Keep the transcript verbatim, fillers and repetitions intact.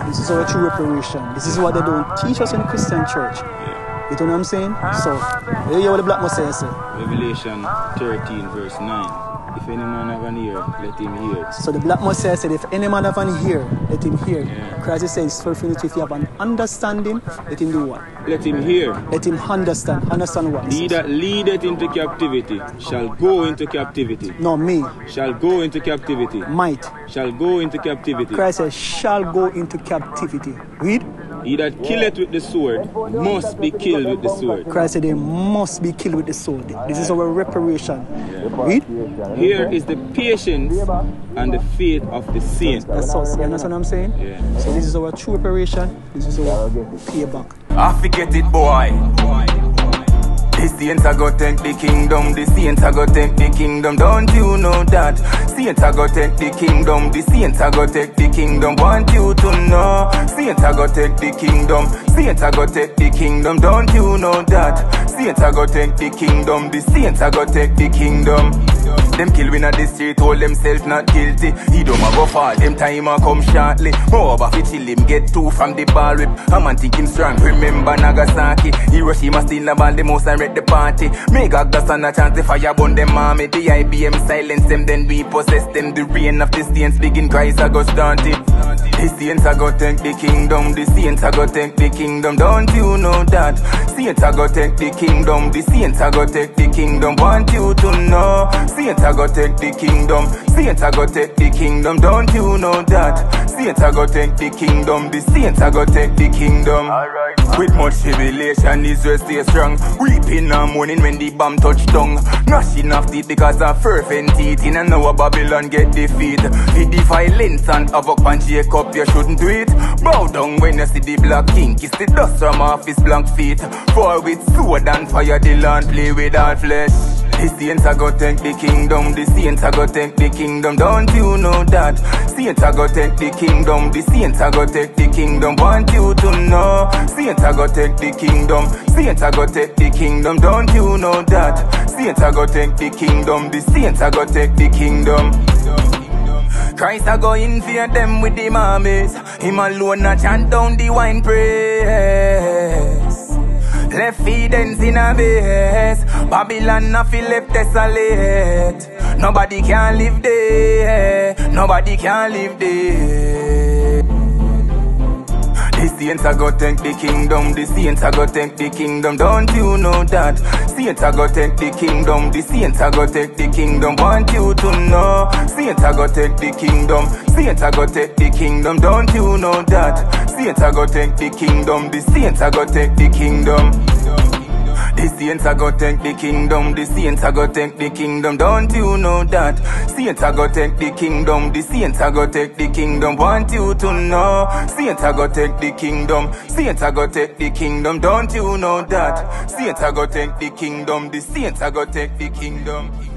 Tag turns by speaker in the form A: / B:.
A: This is our true reparation. This is what they don't teach us in the Christian church.
B: Yeah.
A: You know what I'm saying? So, you hear what the black must say, say.
B: Revelation thirteen verse nine. If any man have an ear, let him hear.
A: So the black must say, said, if any man have an ear, let him hear.
B: Yeah.
A: Christ says, if you have an understanding, let him do what?
B: Let him hear.
A: Let him understand. Understand what?
B: He that leadeth into captivity shall go into captivity.
A: No, me.
B: Shall go into captivity.
A: Might.
B: Shall go into captivity.
A: Christ says, shall go into captivity. Read.
B: He that killeth with the sword must be killed with the sword.
A: Christ said they must be killed with the sword. This is our reparation.
B: Yeah.
A: Read.
B: Here is the patience and the faith of the saint.
A: That's us. You understand what I'm saying?
B: Yeah.
A: So this is our true reparation. This is our payback.
C: I forget it, boy. The saints are go take the kingdom. The saints are go take the kingdom. Don't you know that? Saints are go take the kingdom. The saints are go take the kingdom. Want you to know? Saints are go take the kingdom. Saints are go take the kingdom. Don't you know that? Saints are go take the kingdom. The saints are go take the kingdom. Them kill win at the street, hold themselves not guilty. He don't go fall, them time a come shortly. Moreover, fi chill him, get two from the ball whip. A man think him strong, remember Nagasaki. Hiroshima still the ball, the most and read the party. Make a gas and a chance, the fire burn them army. The I B M silence them, then we possess them. The reign of the saints begin, Christ a go start it. The saints a go take the kingdom. The saints a go take the kingdom. Don't you know that? Saints a go take the kingdom. The saints a go take the kingdom. Want you to know? Saints a go take the kingdom. Saints a go take the kingdom. Don't you know that? Saints a go take the kingdom. The saints a go take the kingdom. Alright. With much tribulation, Israel stay strong. Weeping and mourning when the bomb touch tongue. Gnashing of teeth because of fervent eating. And now Babylon get defeat. With the violence and havoc and Jacob, you shouldn't do it. Bow down when you see the black king. Kiss the dust from off his blank feet. For with sword and fire the land play with all flesh. The saints a go take the kingdom. The saints a go take the kingdom. Don't you know that? Saints a go take the kingdom. The saints a go take the kingdom. Want you to know? Saints a go take the kingdom. Saints a go take the kingdom. Don't you know that? Saints a go take the kingdom. The saints a go take the kingdom. Christ a go in for them with the armies. Him alone a chant down the wine praise. Left feet ends in a base. Babylon a feel left desolate. Nobody can live there. Nobody can live there. The saints a go take the kingdom. The saints a go take the kingdom. Don't you know that? Saints a go take the kingdom. The saints a go take the kingdom. Want you to know? Saints a go take the kingdom. Saints a go take the kingdom. Don't you know that? Saints a go take the kingdom. The saints a go take the kingdom. The saints a go take the kingdom. The saints a go take the kingdom. Don't you know that? Saints a go take the kingdom. The saints a go take the kingdom. Want you to know? Saints a go take the kingdom. Saints a go take the kingdom. Don't you know that? Saints a go take the kingdom. The saints a go take the kingdom.